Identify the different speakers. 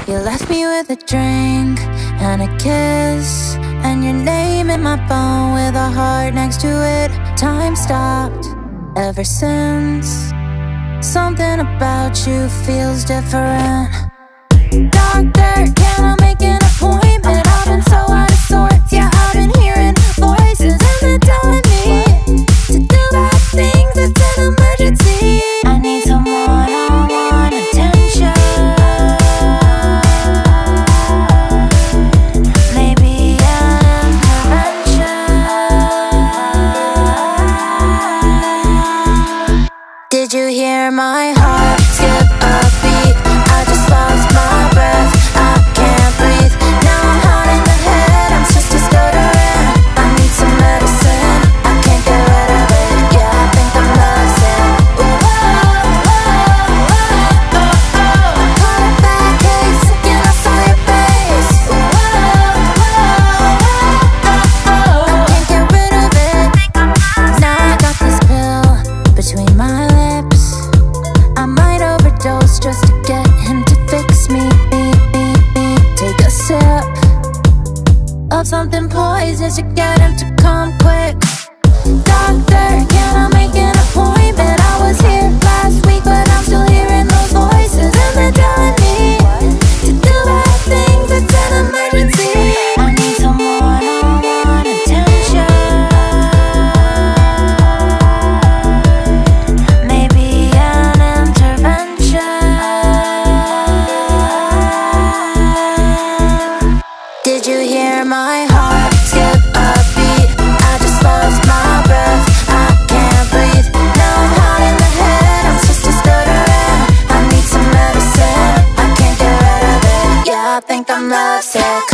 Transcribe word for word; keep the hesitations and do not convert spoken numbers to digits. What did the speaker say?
Speaker 1: You left me with a drink and a kiss, and your name in my phone with a heart next to it. Time stopped ever since. Something about you feels different. Doctor, can I make an appointment? I've been so out of sorts. Yeah, I've been hearing voices and they're telling me to do bad things. It's an emergency. I need some one-on-one attention. Maybe an intervention. Did you hear my heart skip a beat? I just lost my breath. I can't breathe. Now I'm hot in the head. I'm just a stuttering. I need some medicine. I can't get rid of it. Yeah, I think I'm lovesick. Ooh, oh, oh, oh, oh, oh. Caught a bad case and I saw your face. Ooh, oh, oh, oh, oh. I can't get rid of it. Now I got this pill between my lips. I might overdose just to get him to fix me. Take a sip of something poisonous to get him to come quick. Doctor, can I make an appointment? I was here last week, but I'm still hearing those voices, and they're telling me to do bad things. It's an emergency. I need some one-on-one attention. Maybe an intervention. Did you hear my heart skip a beat? I just lost my breath. I can't breathe. Now I'm hot in the head. I'm just a stuttering. I need some medicine. I can't get rid of it. Yeah, I think I'm lovesick.